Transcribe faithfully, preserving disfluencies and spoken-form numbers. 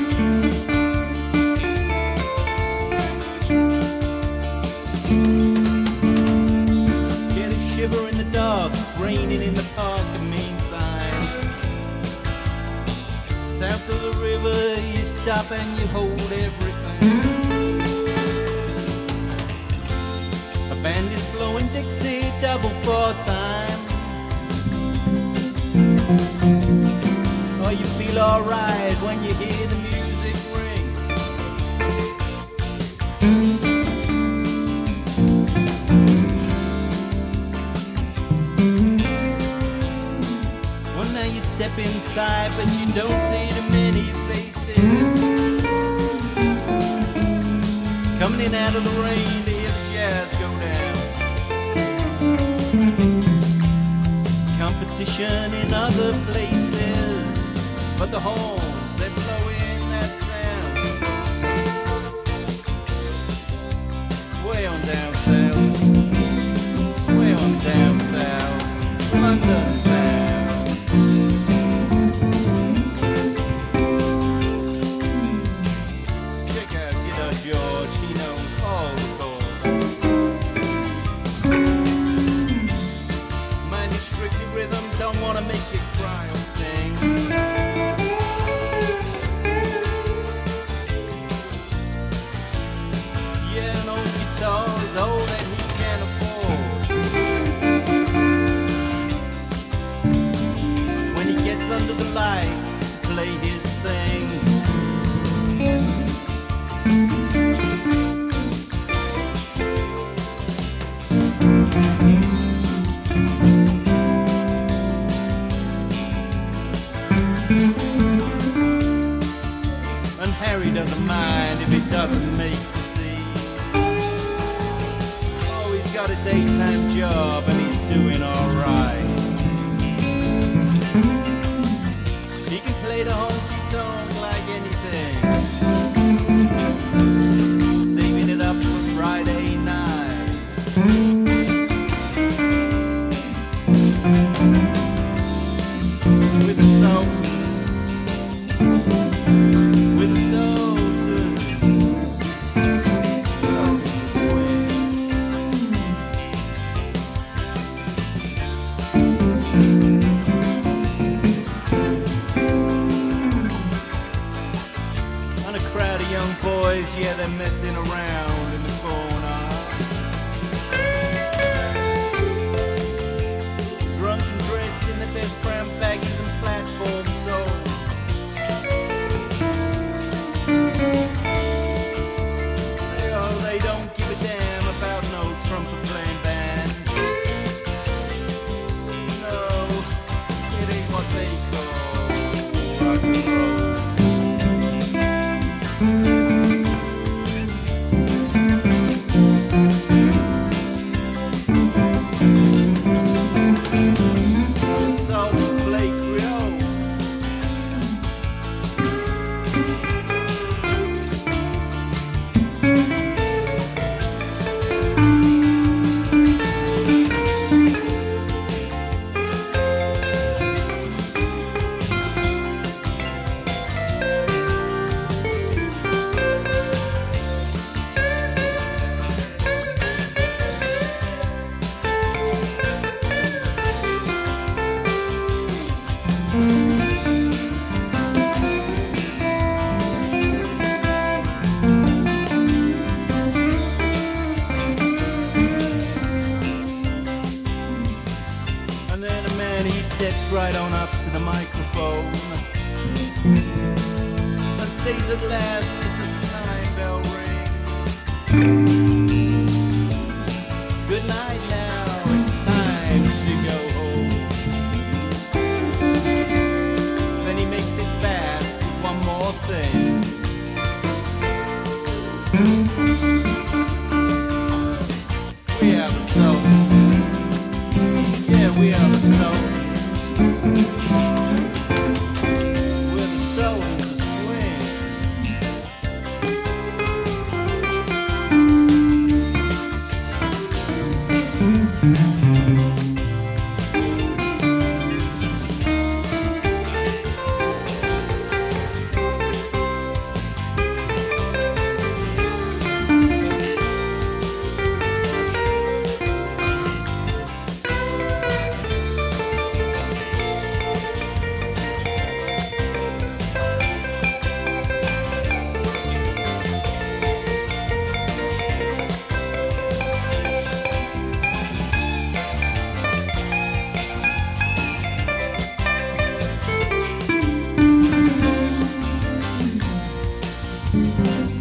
Get a shiver in the dark, it's raining in the park in the meantime. South of the river, you stop and you hold everything. A band is blowing Dixie double four time. Oh, you feel alright when you hear the music ring. Well, now you step inside, but you don't see the many faces coming in out of the rain to hear the jazz go down. Competition in other places, but the horns, they blow in that sound. Way on down south, way on down south, London town. Check out Giddo George, he knows all the chords. Mind you, strictly rhythm, don't wanna make you cry or sing. Yeah, an old guitar is all that he can afford. When he gets under the lights to play his thing. And Harry doesn't mind if he doesn't make the scene. Oh, he's got a daytime job and he's doing alright. He can play the honky-tonk like anything, saving it up for Friday night. With a soul, with a soul to, soul to swing. And a crowd of young boys, yeah, they're messing around in the corner. Drunk and dressed in the best brown baggies and platform soles. Oh, they don't give a damn about no trumpet playing band. No, it ain't what they call rock and roll. Salt and Flake Creole. And then a man, he steps right on up to the microphone and says at last, just as the time bell rings, good night now, it's time to go home. Then he makes it fast with one more thing. We are the souls. Yeah, we are the souls. We're the souls of swing. Thank